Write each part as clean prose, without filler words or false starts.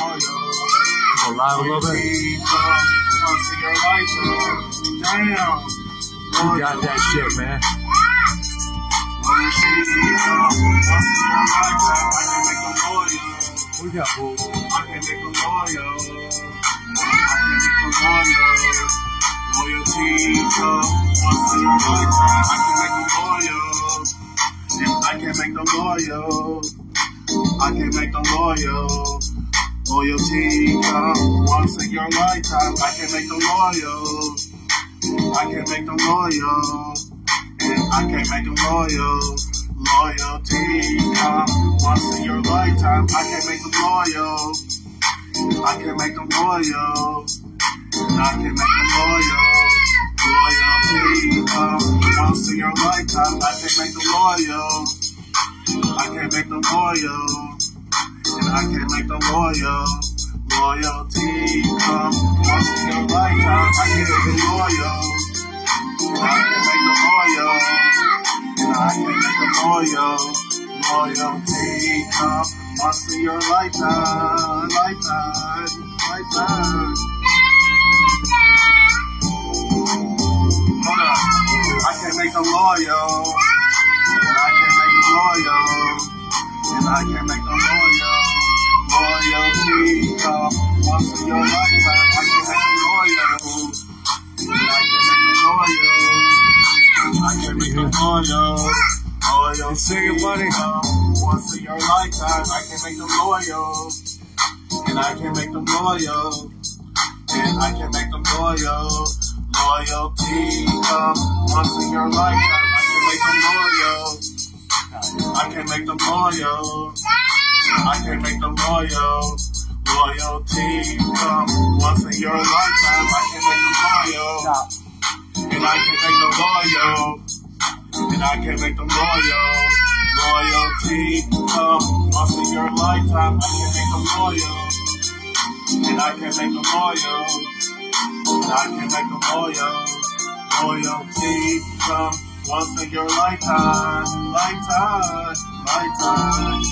Go live a little bit. You got that shit, man. We got food. I can make them loyal. I can make them loyal. Loyalty come once in your lifetime. I can make them loyal. I can make them loyal. I can make them loyal. Loyalty come once in your lifetime. I can make them loyal. I can make them loyal. I can make them loyal. Loyalty come once in your lifetime. I can make them loyal. I can make them loyal. I can make them loyal. Loyalty come once in your lifetime. I can make them loyal. I can make them loyal. And I can make them loyal. Loyalty come once in your lifetime. I can make them loyal. I can make them loyal. And I can make them loyal. Loyalty come once in your lifetime. Lifetime. Lifetime. Hold up. I can make them loyal. And I can make them loyal. And I can make them loyal. Loyalty come once in your lifetime. I can make them loyal. And I can make them loyal. I can make them loyal. Loyal, sing it, buddy. Once in your lifetime, I can make them loyal. And I can make them loyal. And I can make them loyal. Loyalty come once in your lifetime, I can make them loyal. I can make them loyal. I can make them loyal. Loyalty come once in your lifetime, I can make them loyal. And I can make them loyal. And I can make them loyal. Loyalty come once in your lifetime. I can make them loyal. And I can make them loyal. And I can make them loyal. Loyalty come once in your lifetime. Lifetime. Lifetime.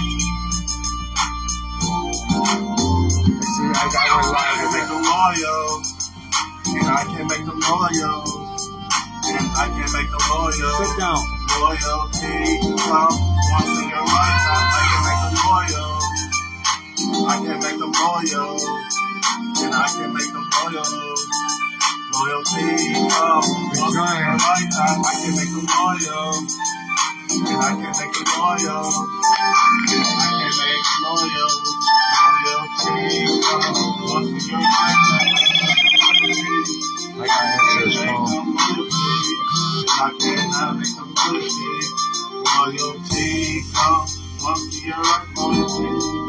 See, I got one live. I can make them loyal. And I can make them loyal. And I can make them loyal. Sit down. Loyalty come once in your lifetime. I can make them loyal. I can make them loyal. And I can make them loyal. Loyalty come once in your lifetime. I can make them loyal. And I can make them loyal. And I can make loyal. Loyalty come once in your lifetime. I got answers, phone. I cannot make them loyalty. Loyalty come once in your lifetime.